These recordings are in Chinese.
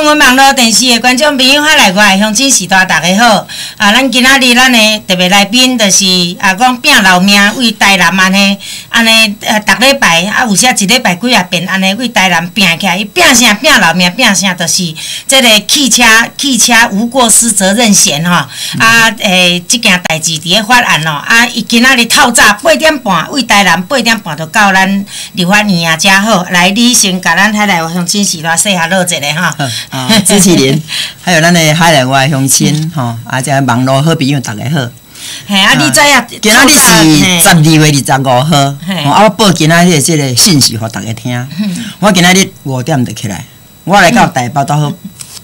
中文网络电视的观众朋友，海内外乡亲时代大家好！咱今仔日咱的特别来宾就是讲拼老命为台南安尼，逐礼拜有时一礼拜几啊遍安尼为台南拼起来。伊拼啥拼老命，拼啥就是这个汽车无过失责任险吼。即件代志伫咧法案咯。伊今仔日透早8点半为台南8点半就到咱立法院啊，遮好。来，你先甲咱海内外乡亲时代说下落一个哈。 支持您，还有咱的海内外乡亲吼，这网络好朋友大家好。 嘿，你知影？ 今仔日是12月25号，我报今仔日的这个信息互大家听。我今仔日5点就起来，我来到台北到好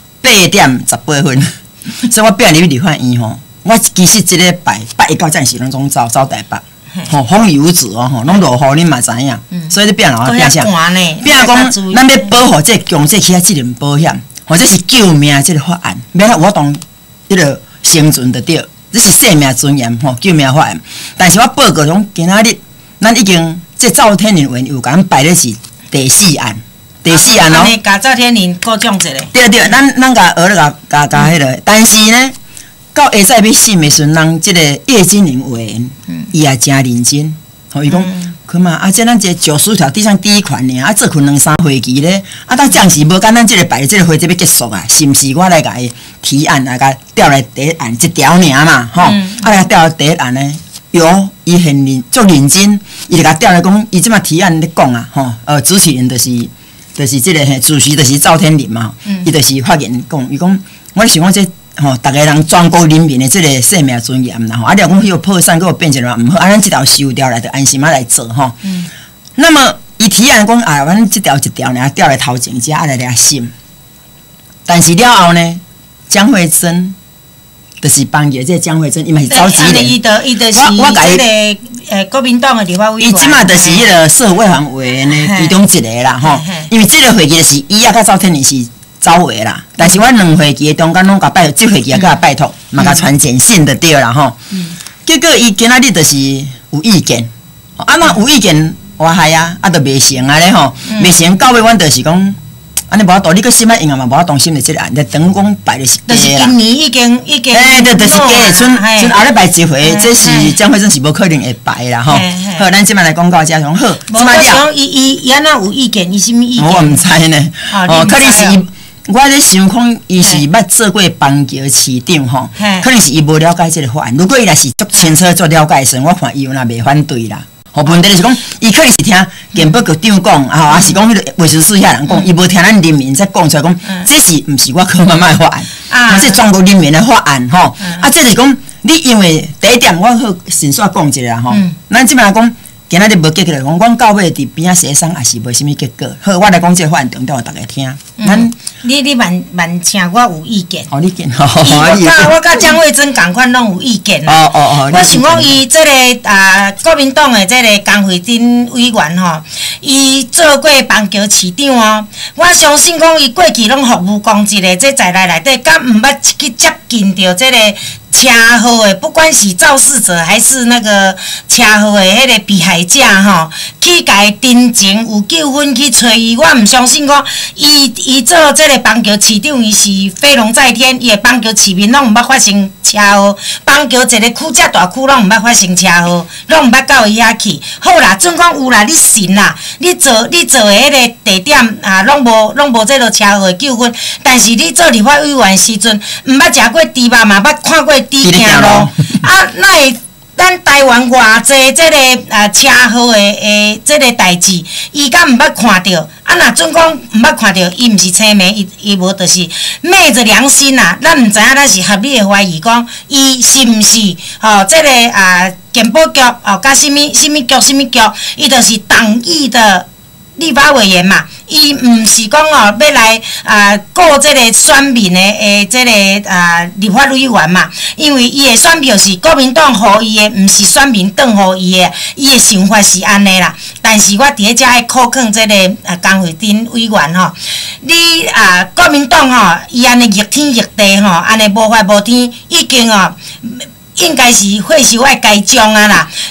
8点18分，所以我变入立法院吼。我其实这礼拜8、1、9暂时拢总走台北。风雨无阻哦，拢落雨，恁嘛知影，所以你变老变啥？变讲，咱要保护这强制汽车责任保险，或者是救命这个法案，免我当迄个生存得着，这是生命尊严吼，救命法案。但是我报告讲，今仔日咱已经这赵天麟委员有甲咱摆的是第4案哦。 安尼，甲赵天麟过奖一个。 对，咱甲学了甲迄个，但是呢。到下早要审的时阵，人即个叶金玲委员，伊也真认真。吼，伊讲，看嘛，这咱这94条第1款呢，做困2、3会期咧，当暂时无干咱即个摆即个会期要结束啊，是毋是？我来甲伊提案，来甲调来第1案一条尔嘛，吼，来调来第1案呢，伊很足认真，伊就甲调来讲，伊即马提案咧讲啊，吼，主持人就是即个主席就是赵天麟嘛，伊就是发言讲，伊讲，我想讲这。吼，逐个人全国人民的即个生命尊严啦吼，了讲迄个破产，佮变成嘛毋好，咱即条收掉来，就安心来做吼。那么伊提案讲，阮即条一条呢，调来头前遮来审，但是了后呢，江惠珍就是帮着这江惠珍，伊嘛是召集人。 伊就是即个国民党的立法委员。 伊即马就是迄个社会环委员的其中一个啦吼，因为即个会议是伊甲赵天麟是。走的啦，但是我2会期的中间拢甲拜托，这会期也甲拜托，嘛甲传简讯就对啦吼。结果伊今仔日就是有意见，那有意见我害啊，就袂成啊咧吼，袂成到尾阮就是讲，安尼无法度，你搁审啊用啊嘛，无法度审的即个案，就等于讲摆的是假啦。 就是今年已经。 对，就是假的，剩后礼拜一回，这是江惠珍是无可能会摆啦吼。好，咱即摆来讲到遮，讲好。 即摆了。伊安那有意见？伊什么意见？ 我毋知呢。可能是伊。我咧想讲，伊是捌做过邦桥市长吼，可能是伊无了解即个法案。如果伊若是足清楚、足了解时，我看伊有若袂反对啦。吼，问题就是讲，伊可能是听健保局长讲，也是讲迄个卫生署遐人讲，伊无听咱人民再讲出来讲，这是毋是我柯妈妈的法案？这是全国人民的法案吼。这是讲你因为第一点，我好先煞讲一下啦吼。咱即摆讲。今仔日无结果，讲阮到尾伫边仔协商，也是无啥物结果。好，我来讲这个法案重点，互大家听。 你慢请，我有意见。 意见。 我甲江惠珍共款拢有意见啦。我想讲伊这个国民党的这个江惠珍委员吼，伊做过邦桥市长哦。我相信讲伊过去拢服务公职的，这在内底，敢毋捌去接近到这个。车祸的，不管是肇事者还是那个车祸的迄个被害者吼，去甲伊真情有纠纷去找伊，我毋相信讲伊做这个邦桥市长，伊是飞龙在天，伊的邦桥市民拢毋捌发生车祸，邦桥一个区遮大区拢毋捌发生车祸，拢毋捌到伊遐去。好啦，准讲有啦，你信啦，你做的迄个地点拢无这个车祸的纠纷，但是你做立法委员时阵，毋捌食过猪肉嘛，捌看过。伫行路那会咱台湾偌济即个车祸的即个代志，伊敢毋捌看着？若准讲毋捌看着，伊毋是青梅，伊无就是昧着良心啦。咱毋知影，咱是合理的怀疑讲，伊是毋是即个健保局甲什物局，伊就是党意的立法委员嘛。伊毋是讲要来告即个选民的即个立法委员嘛，因为伊的选票是国民党予伊的，毋是选民转予伊的，伊的想法是安尼啦。但是我伫咧遮爱考劝即个江惠珍委员吼，你国民党吼，伊安尼逆天逆地吼，安尼无法无天，已经应该是会收爱该将啊啦。你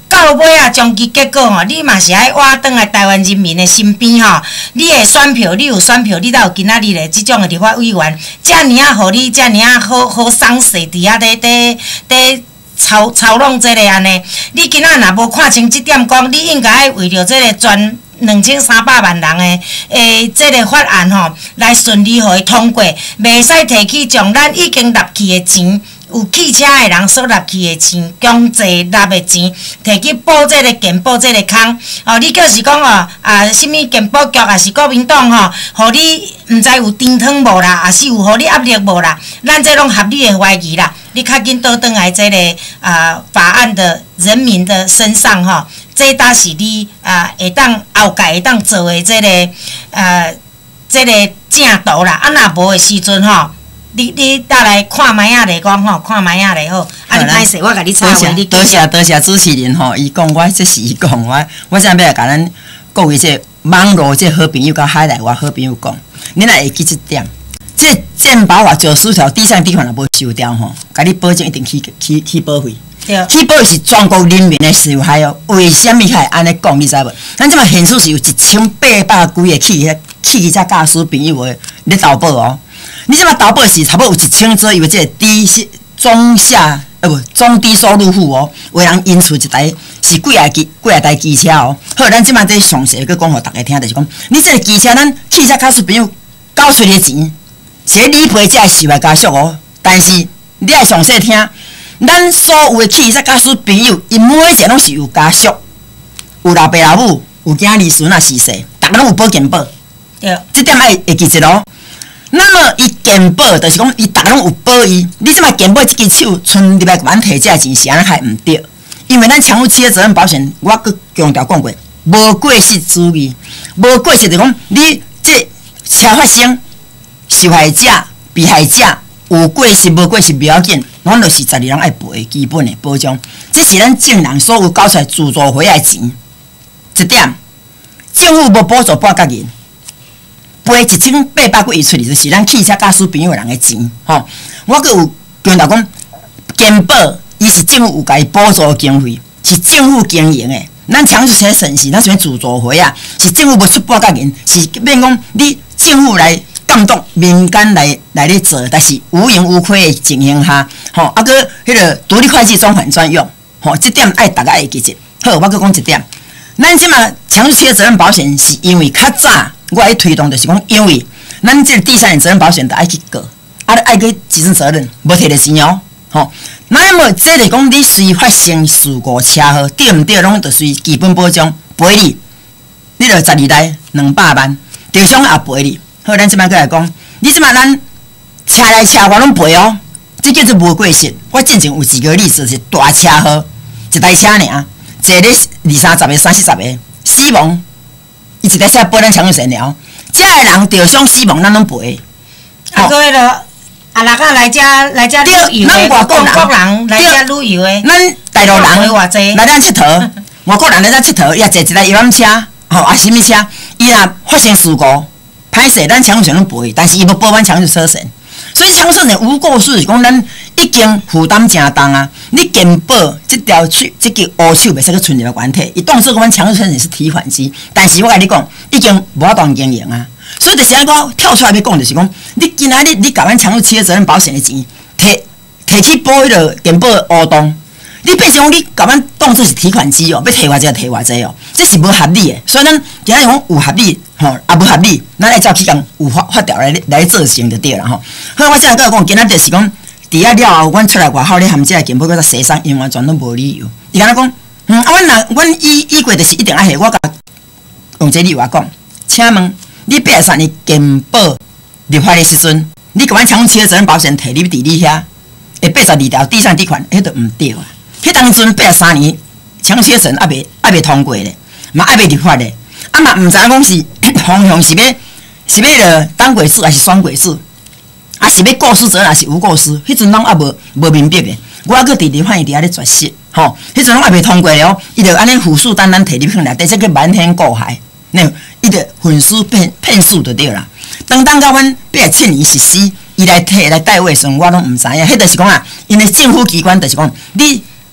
到尾啊，终极结果吼，你嘛是爱挖转来台湾人民的身边吼。你的选票，你有选票，你才有今仔日的即种的立法委员，遮尔啊，互你遮尔啊好赏识伫遐咧操弄这个安尼。你今仔若无看清即点，讲你应该爱为着这个全2300万人的这个法案吼，来顺利互伊通过，袂使提起将咱已经纳去的钱。有汽车的人所纳去的钱，强制纳的钱，摕去补这个健保这个空。哦，你就是讲哦，什么健保局也是国民党吼，互你毋知有甜汤无啦，也是有互你压力无啦，咱这拢合理的怀疑啦。你较紧倒转来这个法案的人民的身上吼，这搭是你会当后届会当做的这个这个正道啦。若无的时阵吼。你倒来看卖仔来讲吼，看卖仔来好。你歹势，我甲你插话，你多谢主持人吼，伊讲我这是伊讲我现在要来甲咱各位这网络这好朋友甲海内外好朋友讲，你若会记这点，这健保法94条第3条若无收掉吼，甲你保证一定起保费。 对。 起保是全国人民的受害哦。为什么还安尼讲？你知无？咱即马现数是有1800几个汽车驾驶朋友的咧投保哦。你即马投保是差不多有1000左右，即个中低收入户哦，有人因厝一台是几啊台机车哦。好，咱即马这详细去讲互大家听，就是讲，你这个机车，咱汽车驾驶朋友交出的钱，是咧理赔才受害家属哦。但是你爱详细听，咱所有的汽车驾驶朋友，因每一个拢是有家属，有老爸老母，有囝儿孙啊逝世，逐个拢有保健保。 对。 这点爱会记着咯。那么，伊健保就是讲，伊逐个拢有保伊。你即马健保即支手剩200万摕这钱是安尼还毋对？因为咱强制汽车责任保险，我阁强调讲过，无过失主义，无过失就讲你这车发生，受害者、被害者有过失无过失不要紧，咱就是12人爱赔基本的保障。这是咱证人所有交出来自助会的钱。一点，政府无补助半角银。赔1800几亿出去，就是咱汽车驾驶朋友人的钱，吼。我阁有强调讲，健保伊是政府有甲伊补助经费，是政府经营的。咱强制车省是咱什么自助会啊？是政府无出半角银，是免讲你政府来监督民间来咧做，但是无盈无亏的情形下，吼，阁迄个独立会计专款专用，吼，这点爱大家会记住。好，我阁讲一点，咱即马强制车责任保险是因为较早。我爱推动就是讲，因为咱这第3人责任保险得爱去过，爱去自身责任，无摕着钱哦，吼。那么这个讲，你随发生事故车祸，对毋对？拢着随基本保障赔你着12台200万，受伤也赔你。好，咱即摆过来讲，你即摆咱车来车外拢赔哦，这叫做无过失。我之前有一个例子是大车祸，一台车尔，坐咧20-30个、30-40个死亡。伊一台车保咱强制险了，遮个人受伤死亡，咱拢赔。 啊，个迄落六个来遮旅游的，外国人来遮旅游的， 咱大陆人来咱佚佗，外国人来咱佚佗，也坐一台游览车，吼啊，什么车？伊若发生事故，歹势，咱强制险拢赔，但是伊无保咱强制车险。所以强制险无过失是讲咱已经负担真重啊！你健保这条这个乌手袂使去存入原体，伊当作阮强制车险是提款机，但是我甲你讲，已经无法当经营啊！所以就是安我跳出来要讲，就是讲，你今仔日你甲阮强制汽车责任保险的钱摕去补迄个健保的乌洞，你变成讲你甲阮当作是提款机哦，要摕偌济摕偌济哦，这是无合理的。所以咱今仔日讲有合理。吼，也无合理，咱爱照去讲有法条来做成就对啦吼。好，我再来讲，今仔就是讲，除了了后，阮出来外口咧含这个健保，搁洗伤，因完全拢无理由。伊敢若讲，阮依过就是一定爱下，我甲用这理由讲，请问你83年健保立法的时阵，你甲阮强制汽车责任保险摕你伫你遐，会82条第3条款，迄都毋对啊。迄当阵83年强制汽车责任还未通过咧，嘛还未立法咧。啊嘛，毋知影讲是方向是要当过事还是双过事，啊是要过失责任还是无过失，迄阵拢还无明白的。我搁直直反映伫遐咧绝食，吼，迄阵拢还未通过了，伊就安尼虎视眈眈摕入去内底，这个瞒天过海，伊就混输骗术就对啦。当到阮87年实施，伊来替来代位时，我拢毋知影，迄就是讲啊，因为政府机关就是讲，你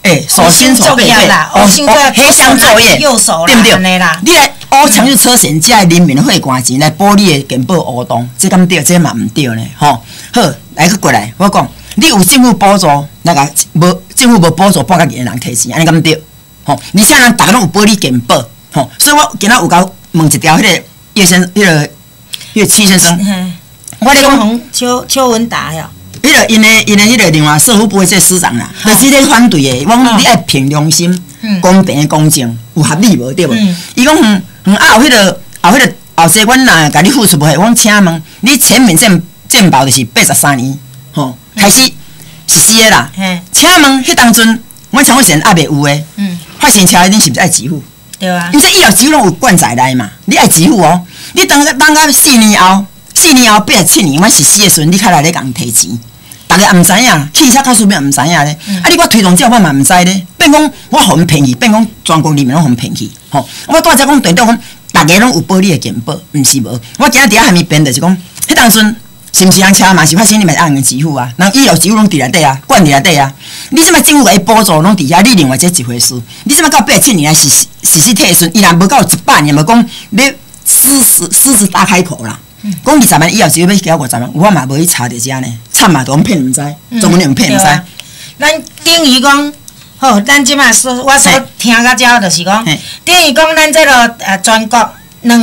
手心手背啦，黑箱作业，对不对？你来乌强制车险，只人民汇款钱来补你的健保乌洞，这敢对？这嘛唔对呢，吼。好，来去过来，我讲，你有政府补助，那个无政府无补助，半个人摕钱，安尼敢对？吼，而且人大家拢有保你健保，吼，所以我今仔有甲问一条，迄个叶先，迄个戚先生，我咧讲邱文达哟。 因的迄个另外社福部的这司长啦，就是咧反对的。我讲你爱凭良心、公平、公正，有合理无对无？伊讲啊有迄个后生阮若甲你付出无许，我讲请问你全面健保就是83年，吼开始实施的啦。请问迄当阵阮常委选还袂有诶，发生车你是毋是爱支付？ 对啊。 因为医疗支付拢有灌在内嘛，你爱支付哦。你等到4年后87年，阮实施的时阵，你较来咧共摕钱。大家也毋知影，汽车驾驶员也毋知影咧。你我推动之后，我嘛毋知咧。变讲我互因骗去，变讲全国人民拢互因骗去。吼，我大只讲队长讲，大家拢有保你的健保，毋是无。我今仔伫遐下面编就是讲，迄当阵是毋是人车嘛是发生，你嘛按人支付啊？人医疗支付拢伫内底啊，管伫内底啊。你即摆政府甲伊补助拢伫遐，你另外这一回事。你即摆到87年来实施退顺，伊若无到100年，无讲要狮子大开口啦。讲20万以后，只要交50万，我嘛无去查着遮呢，惨嘛都骗唔知，专门用骗唔知。 咱等于讲，好，咱即马说，我所听到遮就是讲，等于讲咱这个全国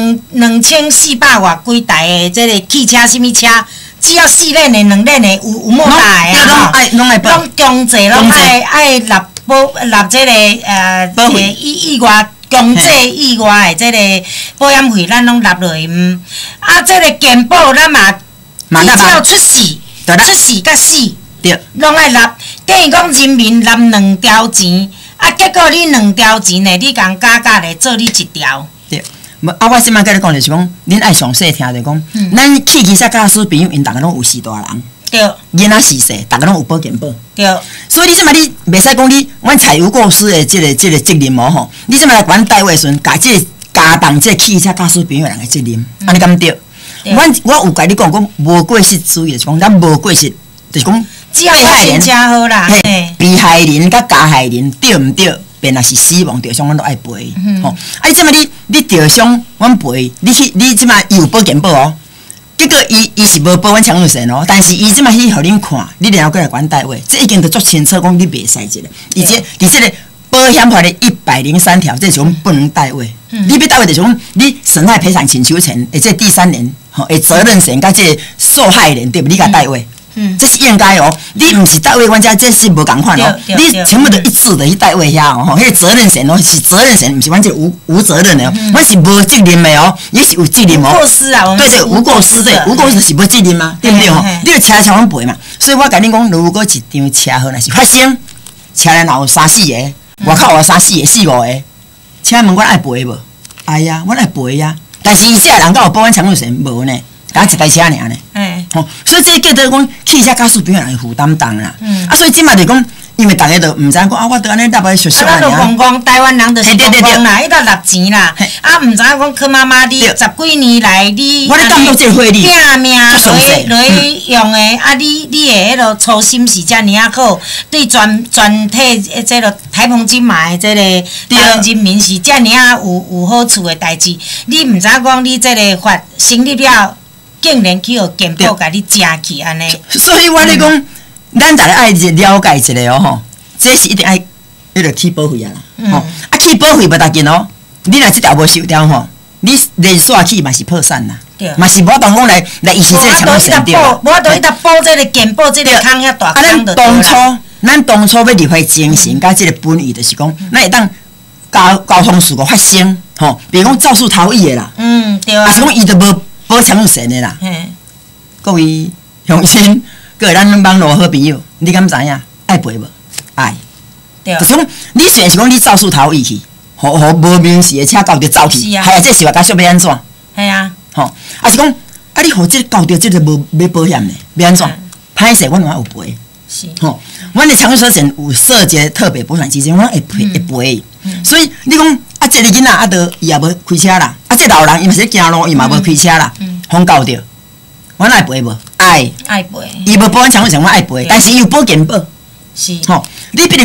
2400外几台的这个汽车，什么车，只要4轮的、2轮的有莫大的啊，拢强制拢爱纳这个意外。强制以外的这个保险费，咱拢纳落去。啊，这个健保咱嘛，你只要出事甲死，拢爱纳。等于讲人民纳2条钱，啊，结果你2条钱呢，你共加咧做你1条。 对，我即摆甲你讲就是讲，恁爱详细听就讲，咱汽车驾驶朋友因逐个拢有4大人。 对， 囡仔4岁，大家拢有保健保。 对， 所以你即摆你袂使讲你，阮财务顾司的这个责任无吼，你即摆来管单位时阵，加重这汽车驾驶朋友人的责任，安尼敢对？我有甲你讲无过失主义，就是讲咱无过失，就是讲被害人真好啦， 被害人甲加害人对毋对？便若是死亡对象，阮都爱赔。吼，啊，即摆你对象，阮赔，你即摆有保健保哦。结果伊是无保阮强制险哦，但是伊即摆去互恁看，你然后过来管单位，这已经都足清楚讲你袂使这个，而且伫这个保险法的103条，这是讲不能代位。你要代位就是讲你损害赔偿请求权，这第3人吼，责任险甲这受害人对不？你甲代位。这是应该哦，你毋是代位，阮遮这是无共款哦，你全部都一致的去代位遐哦，迄个责任险哦是责任险，毋是阮这无责任的哦，阮是无责任的哦，也是有责任哦。 无过失啊， 对对，无过失对，无过失是无责任嘛，对不对吼？你要车阮赔嘛，所以我甲恁讲，如果一张车祸若是发生，车内若有3、4个，外口有3、4个、4、5个，请问阮爱赔无？哎呀，阮爱赔呀，但是伊这人敢有保险强制险无呢？甲一台车尔呢，吼，所以这叫做讲汽车驾驶朋友人负担重啦。所以即马就讲，因为大家都毋知讲我都安尼搭来熟悉啊。咱就讲台湾人就是讲啦，伊搭纳钱啦，毋知影讲柯妈妈你10几年来你我咧感觉这汇率拼命落去用的，啊你的迄落初心是遮尔啊好，对全体这个台澎金马的这个台湾人民是遮尔啊有好处的代志，你毋知影讲你这个法成立了。竟然去互健保甲你争去安尼， 所以我咧讲，咱大家爱了解一下哦吼，这是一定爱迄个起保费啊啦，吼，啊起保费无要紧哦，你若即条无收掉吼，你连续起嘛是破产啦，嘛是无当讲来遗失这强制对啦， 无得伊搭保这个健保这个坑遐大坑就对啦。 咱当初要入会精神，甲这个本意就是讲，咱会当交通事故发生，吼，比如讲肇事逃逸的啦， 对啊， 啊是讲伊都无。保强制险的啦，各位乡亲，各咱网络好朋友，你敢知影？爱赔无？爱，就是讲你虽然是讲你肇事逃逸去，互无明示的车交着走去，还有这是话甲说要安怎？ 系啊， 吼，啊是讲啊你互这交着这个无要保险的，要安怎？歹势，阮嘛有赔，是吼，阮的强制险有设一特别保险基金，阮会赔，所以你讲。啊，这个囡仔啊，都伊也无开车啦。啊，这老人伊嘛是行路，伊嘛无开车啦。风交着，阮爱赔无？爱赔。 伊无保险强制险，阮爱赔，但是伊有保健保。 是。 吼，你比如讲，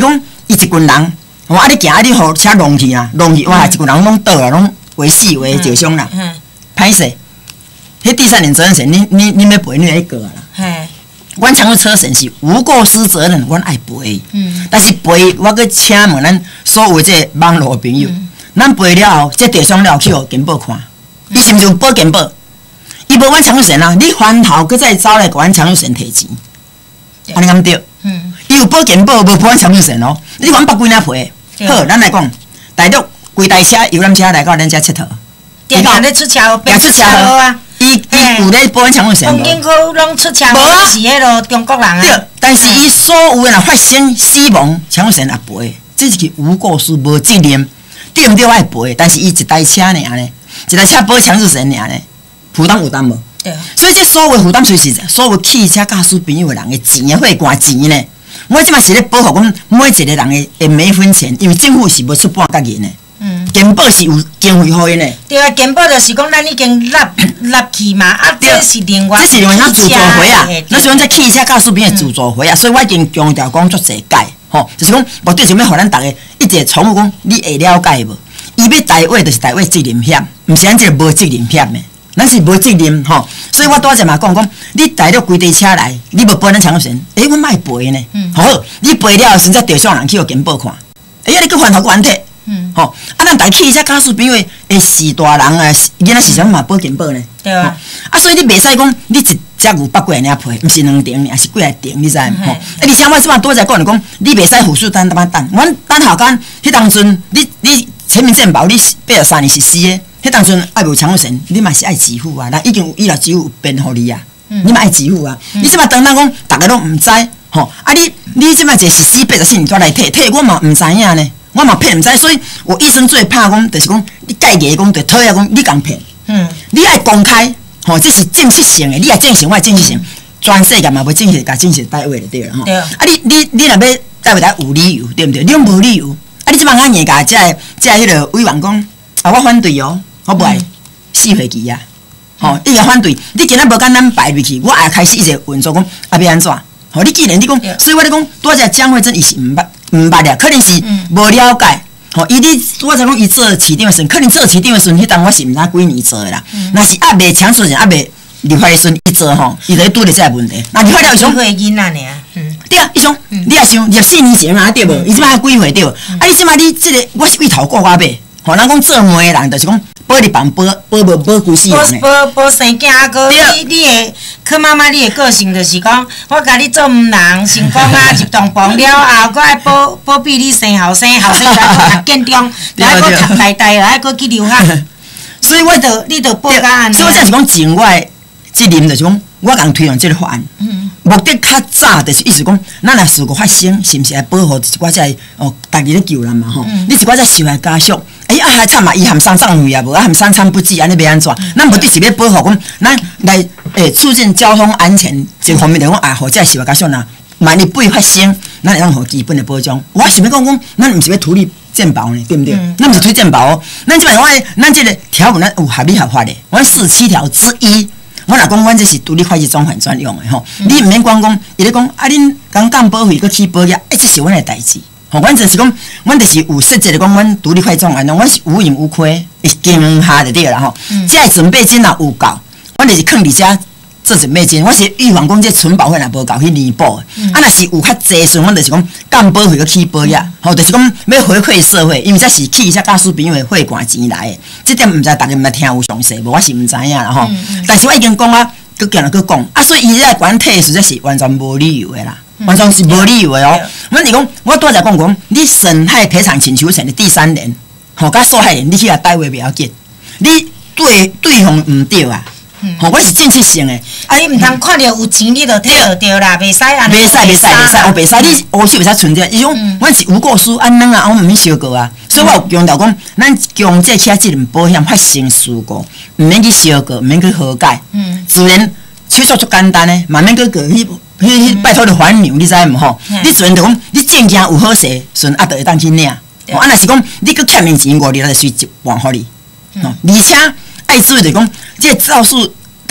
伊一群人，啊你行啊你互车弄去啊，弄去哇一群人拢倒啊，拢为死为受伤啦，歹势。迄第三人责任险，你要赔，你来过啊啦。阮常务车险是无过失责任，阮爱赔。但是赔，我搁请问咱所有这网络朋友，咱赔了后，这地伤了去互健保看，伊是毋是有保健保？伊无阮常务险啊，你翻头搁再走来甲阮常务险摕钱，安尼敢对？伊有保健保，无保阮常务险哦。你阮北几哪赔？好，咱来讲，大陆规台车游览车来到咱遮佚佗， 定定咧出车祸，变出车祸啊！ 伊有咧保阮常务险无？ 风景区拢出车祸，是迄落中国人啊。 对，但是伊所有诶若发生死亡，常务险也赔，这是无过失无责任，对毋对爱赔？但是伊一台车尔呢，一台车保常务险尔呢，负担有担无？ 对。 所以这所有负担随时，所有汽车驾驶朋友诶人诶钱诶血汗钱呢，我即马是咧保护讲每一个人诶每分钱，因为政府是无出半角银诶。健保是有经费互因的。对啊，健保就是讲咱已经纳去嘛，啊，这是另外， 这是另外自助费啊，那是阮这汽车驾驶边的自助费啊，所以我已经强调讲足侪解，吼，就是讲目的想要互咱逐个一直重复讲，你会了解无？伊要台话就是台话责任险，毋是咱这个无责任险的，咱是无责任吼。所以我拄则嘛讲，你大陆规台车来，你无赔咱常险，阮莫赔呢，好，你赔了后，甚至地上人去互健保看，你搁翻头搁还摕。吼，啊，咱大汽车驾驶朋友会是大人啊，囡仔是啥嘛保健保呢？对啊。啊，所以你袂使讲你一只牛8几尔赔，毋是2顶尔，是几啊顶，你知无？吼，而且我即摆拄则讲讲，你袂使付出等，阮等校间迄当阵，你全民健保你83年实施的，迄当阵爱无常务险，你嘛是爱支付啊，人已经有医疗支付变互你啊，你嘛爱支付啊。你即摆当讲大家拢毋知，吼，啊你即摆一实施84年再来退，我嘛毋知影呢。我嘛骗唔知，所以我医生最怕讲，就是讲你介意讲，就讨厌讲你共骗。你爱公开，吼，这是正式性的，你爱正式，我正式性，全世界嘛无正式，甲正式单位就对了吼。啊，你若要带袂带有理由，对毋对？你拢无理由，啊，你即摆安硬甲即迄个委员讲，啊，我反对哦，我不爱4岁期啊，吼，伊个反对，你今仔无敢咱排入去，我也开始一直运作讲，啊，要安怎？吼，你既然你讲，所以我咧讲，拄则蒋惠珍伊是毋捌了，可能是无了解。吼，伊你我才讲伊做市长的时阵，可能做市长的时阵，迄当我是毋知几年做的啦。若是还未强出人，还未立法的时阵，伊做吼，伊就拄着这个问题。那立法了，伊想， 囡仔尔， 对啊，伊想，你也想24年前啊，对无？伊即摆几岁对无？啊，你即摆你即个，我是为头顾到尾。吼，人讲做媒的人，就是讲保你办保规世人保生囝啊，个你的柯妈妈，你的个性就是讲，我甲你做毋人，成功啊，入洞房了后，搁爱保庇你生后生来搁读建中，来搁读大，来搁去留学， 所以你着保甲安尼。 所以我才是讲尽我的责任，就是讲我共推动这个法案。目的较早就是意思讲，咱若事故发生，是毋是来保护一寡只家己咧救人嘛吼？你一寡只受害家属，还惨嘛，伊含伤残费啊无，含伤残不济，安尼要安怎？咱目的是要保护讲，咱来促进交通安全这方面来讲，互这受害家属呐，万一不会发生，咱会当互基本的保障。我想要讲，咱毋是要图利健保呢，对毋对？咱毋是推健保哦，咱即摆咱这个条文咱有合理合法的，我47条之一。我若讲，阮这是独立会计专款专用的吼，你毋免讲，伊咧讲啊，恁讲保费搁起保险，这是阮的代志。吼，阮就是讲，阮就是有设计的讲，阮独立会计专款，阮是有盈有亏，经营下就对啦吼。这个准备金若有够，阮就是囥伫遮做准备金。我是预防讲这存保费若无够去弥补的。啊，若是有较济时，阮就是讲降保费搁起保险，吼，就是讲要回馈社会，因为这是汽车驾驶朋友的血汗钱来的。这点毋知大家毋捌听有详细无？我是毋知影啦吼。但是我已经讲啊，搁讲了搁讲啊，所以伊在管退实在是完全无理由的啦，完全是无理由的哦。阮是讲，我拄才讲，你损害赔偿请求权的第3人，吼，甲受害人你去甲代位不要紧，你对方毋对啊。吼，我是正式性的。 啊，你毋通看到有钱你就退就对啦，袂使安尼。 袂使，我袂使，你乌手袂使存着。伊讲，阮是无过失安能啊，我毋免小过啊。所以我有强调讲，咱强制汽车责任保险发生事故，毋免去小过，毋免去和解。自然手续足简单的，慢慢去去拜托你还牛，你知无吼？你自然就讲，你证件有好势，顺就会当去领。啊，若是讲你搁欠面钱500，就随一半互你。而且爱注意就讲，这肇事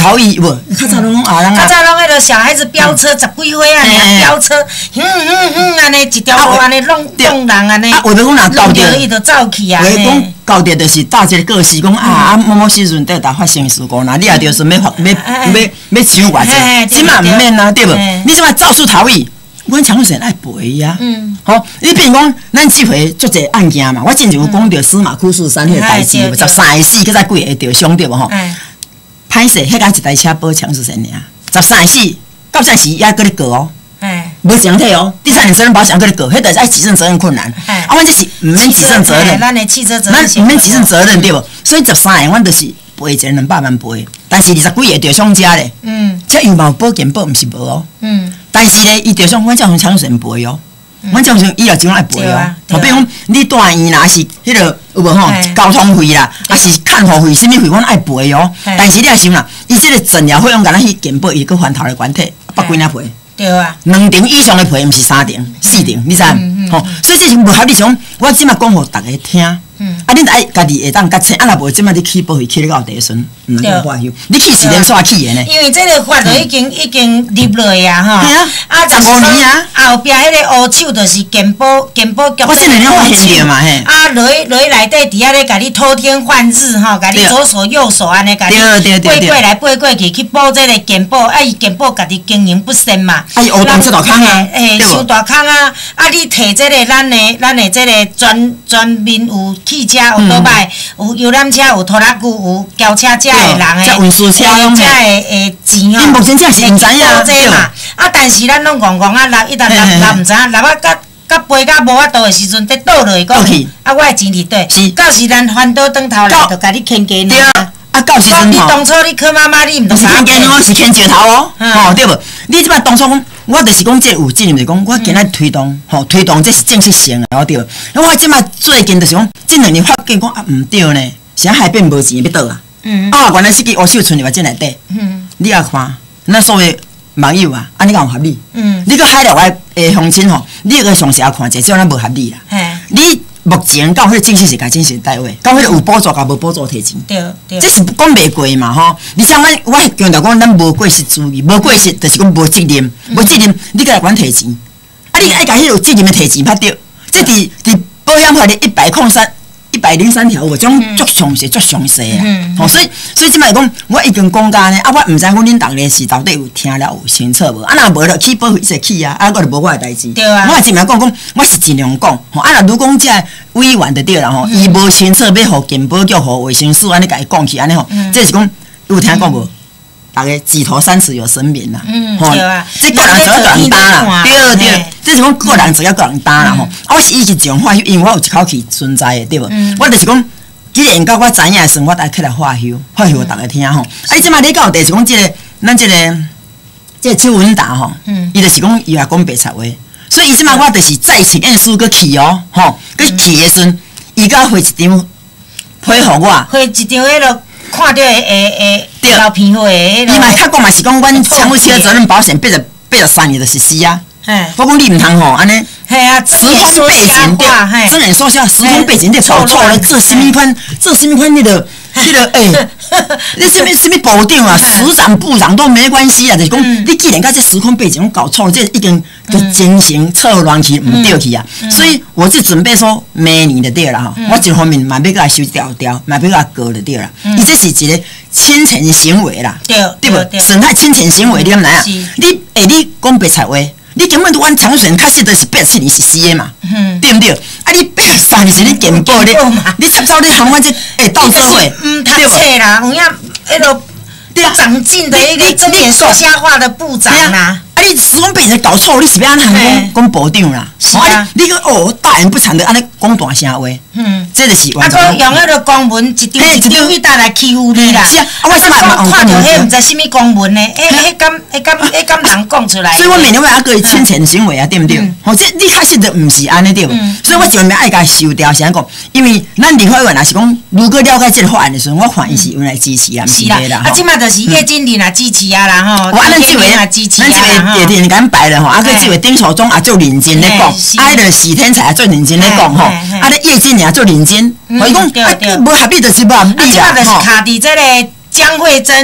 逃逸无？较早拢啊人啊。 较早拢迄个小孩子飙车十几岁安尼飙车，安尼一条路安尼弄人安尼。 啊，为着讲若搞着， 伊就走去啊。 为讲搞着就是搭一个告示，讲某某时阵搭发生事故，那你也着是要想偌济，即嘛毋免啊，对无？你即嘛肇事逃逸。阮常常爱陪伊啊，吼！你比如讲，咱即回足侪案件嘛，我之前有讲着司马库士山迄个代志，13个死，佮再几个着伤对无吼？歹势，迄间一台车保强是啥尔？13个死，到暂时也搁咧告哦，无强体哦，第三人责任保险搁咧告，迄着是爱举证责任困难。啊，阮这是毋免举证责任， 咱的汽车责任， 咱毋免举证责任对无？所以13个，阮就是赔一个200万赔，但是20几个着伤家咧，这又嘛有保健保，毋是无哦。但是咧，伊着像阮正常常赔哦，阮正常以后就爱赔哦。比如讲，你住院啦，是迄个有无吼？交通费啦，还是看护费，什么费，阮爱赔哦。但是你也想啦，伊即个诊疗费用，甲咱去健保，伊搁还头的管体，百几领赔。 对啊。 2场以上的赔，毋是3场、4场，你知影？吼，所以这是无合理。像我即马讲互大家听。啊，恁爱家己会当甲清，啊，若无即摆你起保费起咧到第一顺，毋能够花休。你起是连续起的呢？ 因为这个法就已经立落去啊，吼。 啊，15年啊。 后壁迄个乌手就是健保局。 我这2年发现着嘛嘿。 啊，落去内底底下咧，甲你偷天换日吼，甲你左手右手安尼，甲你背过来背过去去补这个健保，啊，伊健保家己经营不善嘛。 啊，伊乌洞出大坑啊， 伤大坑啊！啊，你摕这个咱的这个专门有汽车有倒摆，有游览车，有拖拉机，有轿车这的人的， 运输车拢这的钱吼。 你目前这是毋知影这嘛？啊，但是咱拢戆戆啊，一旦若毋知影，若啊甲飞甲无法度的时阵，得倒落去讲，啊，我的钱伫底，到时咱翻倒转头来，就甲你牵家呢。 啊，到时阵你当初你靠妈妈，你毋是牵家哦，是牵石头哦，吼对无？你即摆当初讲。我就是讲，这有责任，就是讲，我今仔推动，推动这是正式性的，对。我即摆最近就是讲，这2年发现讲啊，毋对呢，是海变无钱要倒啊。啊，原来是个乌手存入这内底。你也看，咱所谓网友啊，安尼敢有合理？你个海了的乡亲吼，你个详细看者，只有咱无合理啦。你目前到迄个正式是甲正式单位，到迄个有补助甲无补助摕钱。对。这是讲袂过嘛吼。而且我强调讲，咱无过失主义，无过失就是讲无责任，无责任你甲来管摕钱，啊你爱甲迄有责任的摕钱拍着，这伫保险法的103条有种足详细啊。吼，所以即摆讲，我已经讲甲呢，啊我毋知讲恁逐个是到底有听了有清楚无？啊若无就起保费就起啊，啊我就无我的代志。 对啊。 我尽量讲，我是尽量讲，吼啊若如讲这委员就对啦吼，伊无清楚要互健保局、互卫生署安尼甲伊讲去安尼吼，这是讲有听讲无？大家举头三尺有神明啦， 对啊， 这个人责任担啦，对，这是讲个人责任个人担啦吼。啊，我是以一种化休，因为我有一口气存在的，对无？我就是讲，既然到我知影的时，我爱起来化休互大家听吼。啊，即摆你讲就是讲咱这个邱文达吼，伊就是讲伊也讲白贼话，所以伊即摆我就是再请验书搁去哦，吼，搁去的时阵，伊甲回一张配合我， 回一张迄落。看到老片货的， 伊嘛较讲嘛是讲，阮产妇汽车责任保险83年就是死啊。我讲你毋通吼安尼，时空背景对，睁眼说瞎，时空背景对搞错了，做什么款那个你什么部长啊，署长、部长都没关系啊，就是讲你既然甲这时空背景搞错了，这已经就精神错乱去，毋对去啊。所以我就准备说明年就对了哈。我一方面嘛要甲收掉，嘛要甲告就对了。伊这是一个侵权行为啦，对不？损害侵权行为，你敢知影？你讲白贼话。你根本阮常选确实就是87年实施的嘛，对不对？啊，你83年是你健保你插走你含阮这到社会， 对不？啦，有影迄个不长进的一个睁眼说瞎话的部长啦。啊，你时空背景搞错，你是要安尼讲部长啦？是啊，你个大言不惭的安尼讲大声话，这就是完全。啊， 用迄个公文一张去带来欺负你啦。 是啊，我即摆看到迄毋知什么公文呢？迄敢人讲出来？ 所以我每年还个侵权行为啊，对不对？吼，这你确实就毋是安尼对无？所以我尽量爱甲收掉，是安讲，因为咱立法院也是讲，如果了解这个法案的时候，我看伊是用来支持啦，毋是啦。 啊，即摆就是叶经理啦支持啊啦吼， 咱这位也挺敢白的吼，啊，佮这位丁守中也做认真咧讲，啊，迄个许天才也做认真咧讲吼，啊，咧叶经理也做认真，我讲无合理就是无合理啦， 啊，就是卡伫这个江惠珍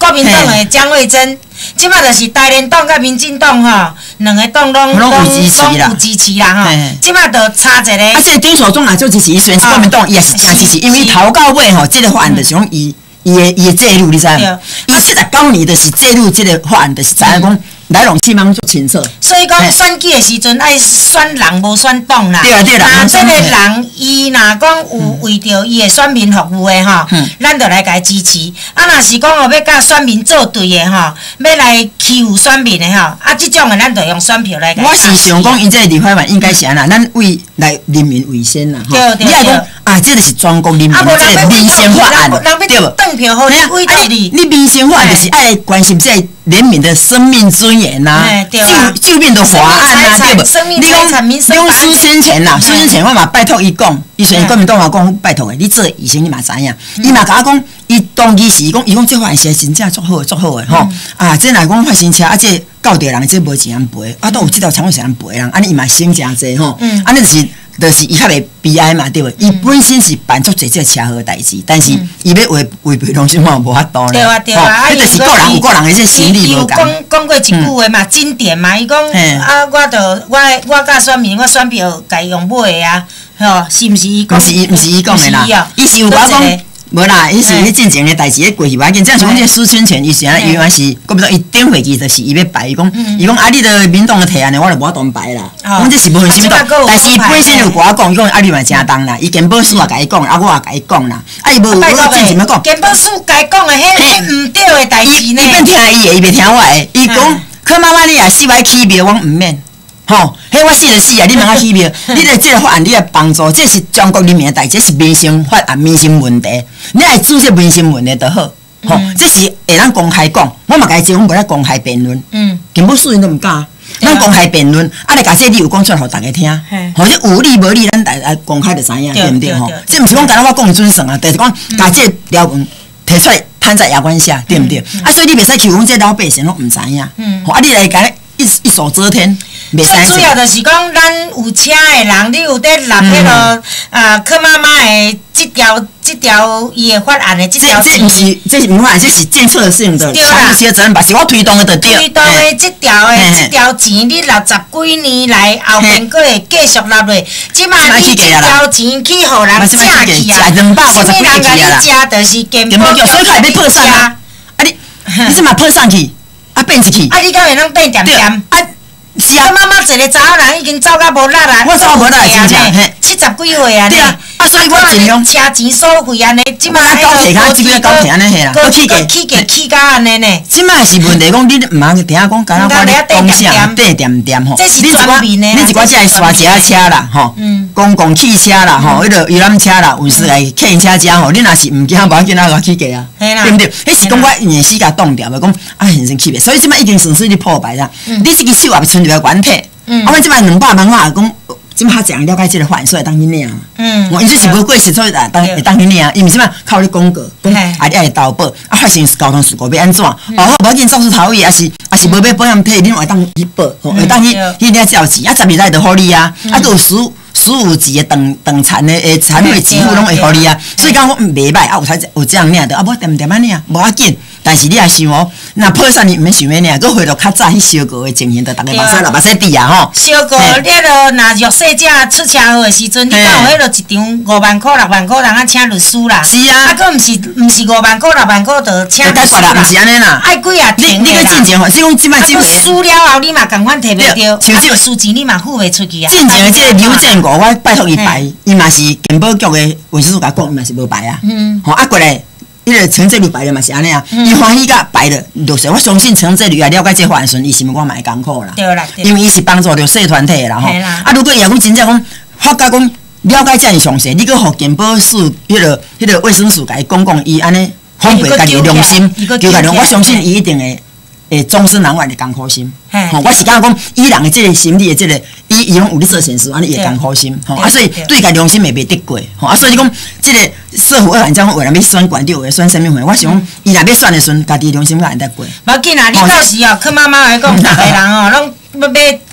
国民党的蒋惠珍，即摆就是台联党甲民进党吼，两个党拢有支持啦吼。即摆就差一个。 啊，这丁守中也做支持，虽然是国民党，伊也是真支持，因为头到尾吼，这个法案就是讲伊的介入，你知影？伊49年就是介入这个法案，就是知影讲。来龙去脉足清楚， 所以讲选举的时阵爱选人无选党啦。 对啊对啦。 那这个人伊若讲有为着伊的选民服务的吼，咱就来甲伊支持。啊，若是讲哦要甲选民作对的吼，要来欺负选民的吼，啊，这种的咱就用选票来甲。 我是想讲，伊这立法院应该是安那，咱为来人民为先啦。 对对对。 啊，这就是全国人民这个民生法案，对不？ 党票互你委托你。 你民生法就是爱关心这人民的生命尊严呐，救命的法案呐，对不？你讲用苏先前呐，苏先前我嘛拜托伊讲，伊虽然国民党嘛讲拜托的，你做医生你嘛知影，伊嘛甲我讲，伊当其时伊讲这法案是真正足好足好的吼，啊，这若讲发生车啊这。告着人，这无钱人赔，啊，都有这条长是人赔人，安尼伊嘛省诚济吼，安尼就是伊较袂悲哀嘛，对不？伊本身是办足侪这车祸代志，但是伊要违背良心法无法度咧。 对啊对啊， 迄就是个人有个人的这心理无共。 讲过一句话嘛，经典嘛，伊讲啊，我甲选民，我选票家用买的啊，吼，是毋是伊讲？ 毋是伊讲的啦，伊是有我讲。无啦，伊是迄进前的代志，迄过去无要紧。这样是讲这苏春泉，伊是安，伊原是国民党伊顶回去，就是伊要排，伊讲啊，你着民党的提案呢，我就无法度排啦。讲这是无分什么党，但是伊本身有甲我讲，伊讲啊，你嘛正当啦。伊健保署也甲伊讲，啊，我也甲伊讲啦。啊，伊无进前要讲。 健保署甲伊讲的，迄毋对的代志呢。 伊免听伊的，伊袂听我的。伊讲，柯妈妈你也死歪起庙，我毋免。吼，迄我死就死啊！你莫甲起庙，你来这个法案，你来帮助，这是全国人民的代志，这是民生法案、民生问题。你来注这民生问题就好，吼，这是会咱公开讲。我嘛甲伊讲，我无咧公开辩论。根本素人都毋敢。咱公开辩论，啊，来甲这理由讲出来，互大家听。吼，这有理无理，咱大家公开就知影，对毋对？吼，这毋是讲干那我讲准算啊，就是讲甲这条文提出来摊在牙关下，对毋对？啊，所以你袂使欺负阮这老百姓，拢毋知影。吼，啊，你来甲一手遮天。 最主要就是讲，咱有车的人，你有在立迄个柯妈妈的这条伊的法案的这条这毋是法案，这是政策性的，长期的责任吧，是我推动的，就对。 推动的这条钱，你60几年来后面佫会继续纳落，即马你这条钱去互人借去啊，什么人甲你借，就是健保局， 所以才要破产啊！啊你即马破产去，啊变一去， 啊你敢会当变点点？ 是啊， 妈妈一个查某人已经走到无力啊， 我走无力真正 ，70几岁啊， 对啊，啊所以我尽量车钱收费安尼，即马高铁卡，即个高铁安尼嘿啦， 起价安尼呢。 即马是问题讲，你毋通听讲，敢若我咧讲啥点点吼， 这是全面的。 你一寡只系刷车车啦，吼，公共汽车啦，吼，迄个游览车啦，有时来客运车车吼，你若是毋惊，无要紧啊，我起价啊，对毋对？迄是讲我硬死甲冻掉，讲啊现身起袂，所以即马已经损失你破败啦。你这个手也剩一个原体，啊，我即摆200万话讲。即马较侪人了解即个法案，所以当去领。我因这是无过失，所以会当去领。因为即马靠你广告，讲啊你爱投保，啊发生交通事故要安怎？好，无要紧肇事逃逸，也是无要保险体，恁会当去保，会当去领照钱，啊12来就互你啊，啊佫有15级的长残的残废支付拢会互你啊。所以讲我袂歹，啊有这样领的，啊无点啊领，无要紧。但是你也想哦，那破产你毋免想咩呢？佫回到较早迄小个的情形，就大家目屎滴啊吼。 小个，你著若弱势者出车祸的时阵，你敢有迄落一场5万块、6万块，人啊请律师啦。 是啊。啊， 佫毋是5万块、6万块，就请律师啦。 毋是安尼啦。 爱几啊天你佫进前吼，是讲即摆即个。 输了后，你嘛共款摕袂着，像这个输钱你嘛付袂出去啊。 进前的这个刘建国，我拜托伊排，伊嘛是健保局的卫生署甲讲，伊嘛是无排啊。吼啊过来。迄个陈这律排了嘛是安尼啊，伊欢喜甲排了落实，我相信陈这律也了解这法案顺，伊是毋我嘛会艰苦啦。 对啦， 因为伊是帮助着社团体啦吼。啊，如果伊也讲真正讲发觉讲了解遮尔详细，你搁互健保署迄个卫生署甲伊讲，伊安尼反背家己的良心，叫家己，我相信伊一定会终身难忘的艰苦心。吼，我是感觉讲伊人的这个心理的这个，伊拢有咧做善事，安尼会艰苦心。吼，啊，所以对家良心会袂得过。吼，啊，所以讲这个社会案讲，为了要选官长，会选什么会？我想讲，伊若要选的时阵，家己良心敢会得过。 无要紧啊，你到时哦，柯妈妈来讲，逐个人哦，拢要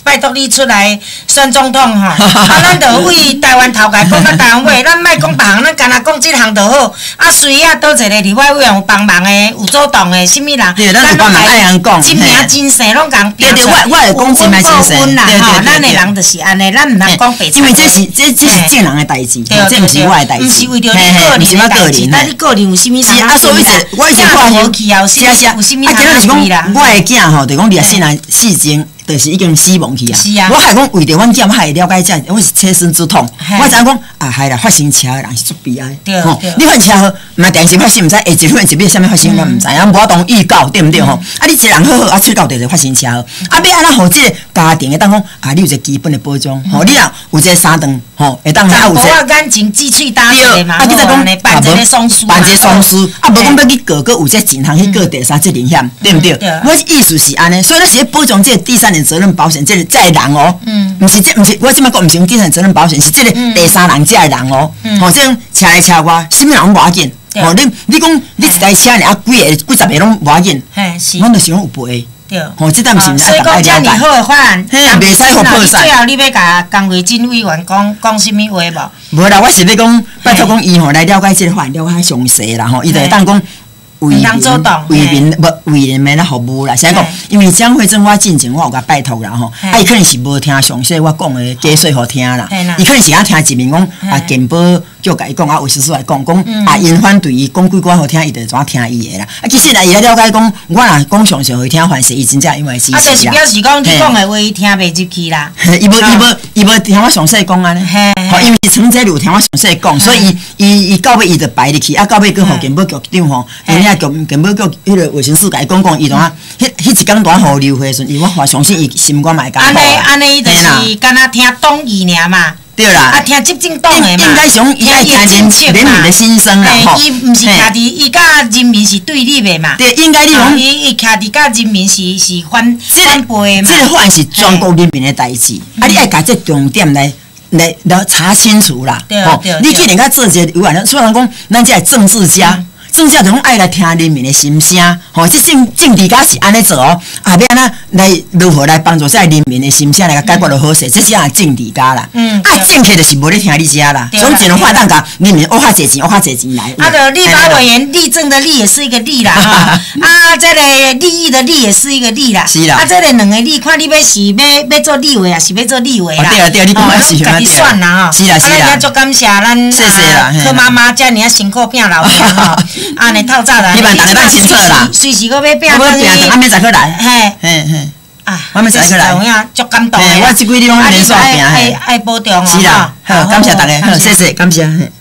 拜托你出来选总统吼，咱就为台湾头家讲到台湾尾，咱莫讲别项，咱干那讲即项就好。谁啊，倒一个立法委员有帮忙的，有主动的，什么人？ 对，咱有帮忙爱人讲， 真名真姓拢共对对，我会讲真名真姓， 对对，咱的人就是安尼，咱唔通讲白。 因为这是正人的代志，这不是我的代志， 唔是为着你个人的代志，但你个人有啥物人？ 是啊，所以我一直看无去啊，有啥物人就是讲我的囝吼，就讲历史来四经。就是已经死亡去啊！我还讲为着阮囝，我还了解这，我是切身之痛。我知影讲啊，害啦，发生车的人是足悲哀。吼，你发生车祸，嘛电视发生，毋知下一分一秒啥物发生，咱毋知影，无当预告，对毋对吼？啊，你一个人好好，啊，出到就发生车祸，啊，要安怎互即个家庭会当讲啊，你有一个基本的保障，吼，你若有一个三顿，吼，会当啊，有一个感情支喙打碎嘛，啊，你再讲办一个丧事， 办一个丧事，啊，无讲要去告有这进行去告第三责任险，对毋对？我意思是安尼，所以咱是保障这第三人责任保险这。这人哦，毋是我即摆讲毋是用第三责任保险，是这个第三人这个人哦，吼，这种车来车外，什么人拢无要紧，吼，你讲你一台车尔啊，几十个拢无要紧，阮就是讲有赔，吼，这担是所以讲遮尔好的法案， 袂使互破产。 最后你要甲江惠珍委员讲什么话无？ 无啦，我是要讲拜托讲伊吼来了解这个法案，了解详细啦吼，伊就会当讲。为民的服务啦，现在讲，因为江惠珍我进前我有甲拜托啦吼，啊，伊可能是无听详细我讲的解说互听啦，伊可能是听一面讲啊，健保叫甲伊讲啊，卫生所来讲啊，因反对伊讲几句好听，伊就怎听伊的啦。啊，其实啦，伊来了解讲，我若讲详细会听，凡是伊真正因为支持啦。啊， 就是表示讲你讲的话，伊听袂入去啦。 伊无听我详细讲安尼，吼，因为是曾济有听我详细讲，所以伊到尾伊就排入去，啊，到尾佮互健保局长吼。健保局迄个卫生室甲伊讲，伊同啊，迄一工段互留会时，伊我相信伊心肝嘛会讲好。 安尼就是敢若听党意尔嘛。 对啦。 啊，听执政党的嘛。 应该上伊爱听人民的心声啦，吼。 伊毋是徛伫伊甲人民是对立的嘛。 对，应该你讲。 伊徛伫甲人民是反背的嘛。 这个法案是全国人民的代志，啊，你爱甲这重点来查清楚啦。 吼， 你既然甲做一个有案，虽然讲咱这政治家。政治就讲爱来听人民的心声，吼，这政治家是安尼做哦，啊，要安怎来如何来帮助这人民的心声来解决到好势，这是啊政治家啦。啊，政客就是无咧听你遮啦，从只能发当甲人民挖较济钱来。 啊，就立法委员立政的立也是一个立啦，哈，啊，这个利益的利也是一个利啦。 是啦。 啊，这个两个利，看你要做立委啊，是要做立委啦。 对，你讲是家己选啦，吼。 是啦。 啊，咱足感谢咱柯妈妈遮尔辛苦拼老命吼。安尼透早啦， 你万大家当清楚啦， 随时搁要拼， 我拼，暗暝再过来。 嘿，啊， 暗暝再过来。 有影足感动的。 我即几日拢连续拼， 爱保重哦。 是啦，好，感谢大家，好，谢谢，感谢。